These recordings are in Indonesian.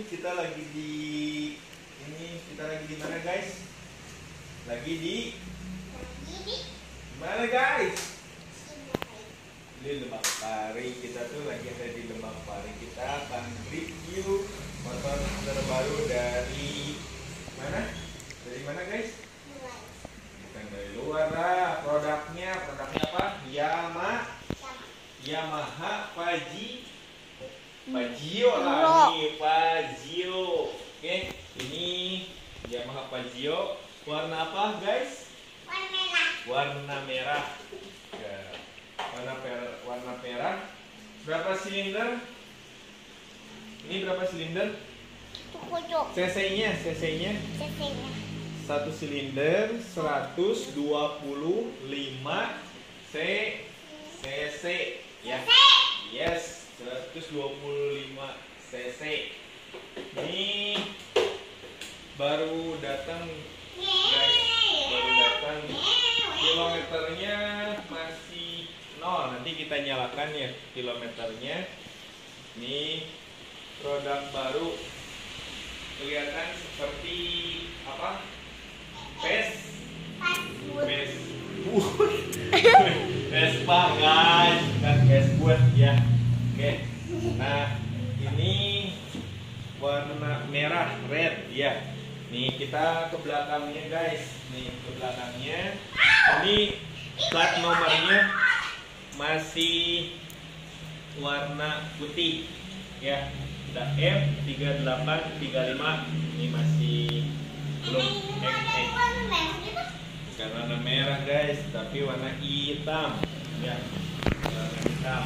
kita lagi di mana guys? Lagi di mana guys? Di Lebak Pari. Kita tuh lagi ada di Lebak Pari. Kita akan review motor terbaru dari mana? Dari mana guys? Bukan dari luar lah. Produknya apa? Yamaha Pajio lah nih, Pajio. Oke, ini Yamaha Pajio. Warna apa guys? Warna merah. Ya. Warna merah. Berapa silinder? Ini berapa silinder? CC-nya. Satu silinder 125 cc ya. Yes, 125 cc. Ini baru datang guys. Kilometernya masih 0. Nanti kita nyalakan ya kilometernya. Ini produk baru. Kelihatan seperti apa? Vespa guys, bukan Vespa ya. Oke. Nah, ini warna merah, red ya. Nih kita ke belakangnya guys. Nih ke belakangnya. Ini plat nomornya masih warna putih ya. Udah F3835. Ini masih belum bukan warna merah guys, tapi warna hitam ya, warna hitam.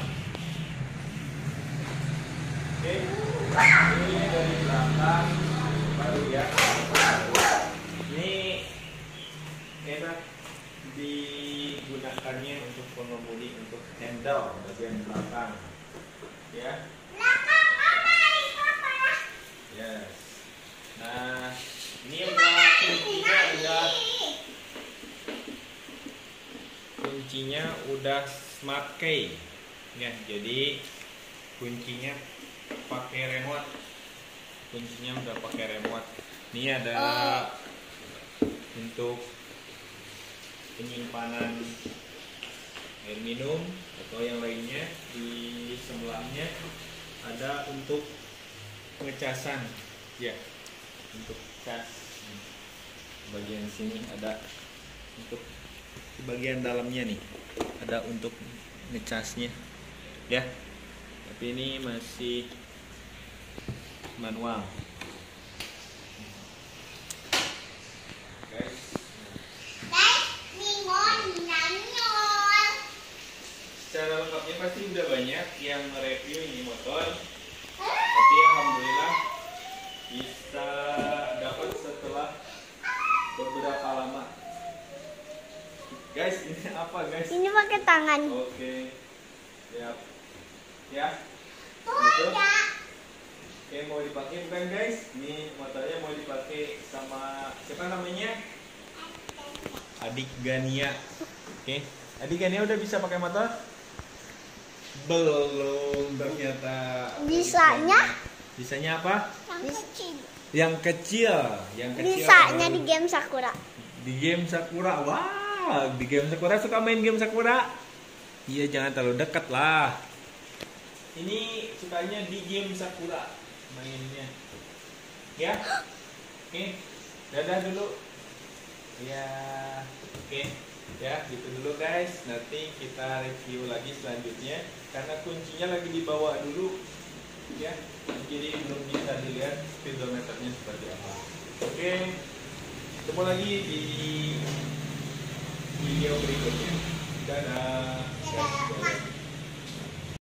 Oke, ini dari belakang baru ya. Ini enak digunakannya untuk pengemudi, untuk handle bagian belakang ya. Yes. Nah, ini kuncinya udah smart key ya, jadi kuncinya pakai remote. Kuncinya udah pakai remote. Ini ada untuk penyimpanan air minum atau yang lainnya. Di sebelahnya ada untuk pengecasan ya, untuk cas. Bagian sini ada untuk di bagian dalamnya nih, ada untuk ngecasnya ya, tapi ini masih manual guys. Secara lengkapnya pasti udah banyak yang nge-review ini motor, tapi alhamdulillah bisa dapat setelah beberapa lama. Guys, ini apa guys? Ini pakai tangan. Oke, siap. Ya. Gitu. Oke, mau dipakai bukan guys? Ini motornya mau dipakai sama siapa namanya? Adik Gania. Oke, Adik Gania udah bisa pakai motor? Belum ternyata. Bisanya apa? Yang kecil. Bisanya di game Sakura. Di game Sakura. Wah. Di game Sakura, suka main game Sakura? Iya, jangan terlalu dekat lah. Ini sukanya di game Sakura mainnya. Ya. Oke. Dadah dulu. Ya. Oke. Ya, gitu dulu guys. Nanti kita review lagi selanjutnya karena kuncinya lagi dibawa dulu. Ya. Jadi belum bisa dilihat speedometernya seperti apa. Oke. Ketemu lagi di video berikutnya. Dadah.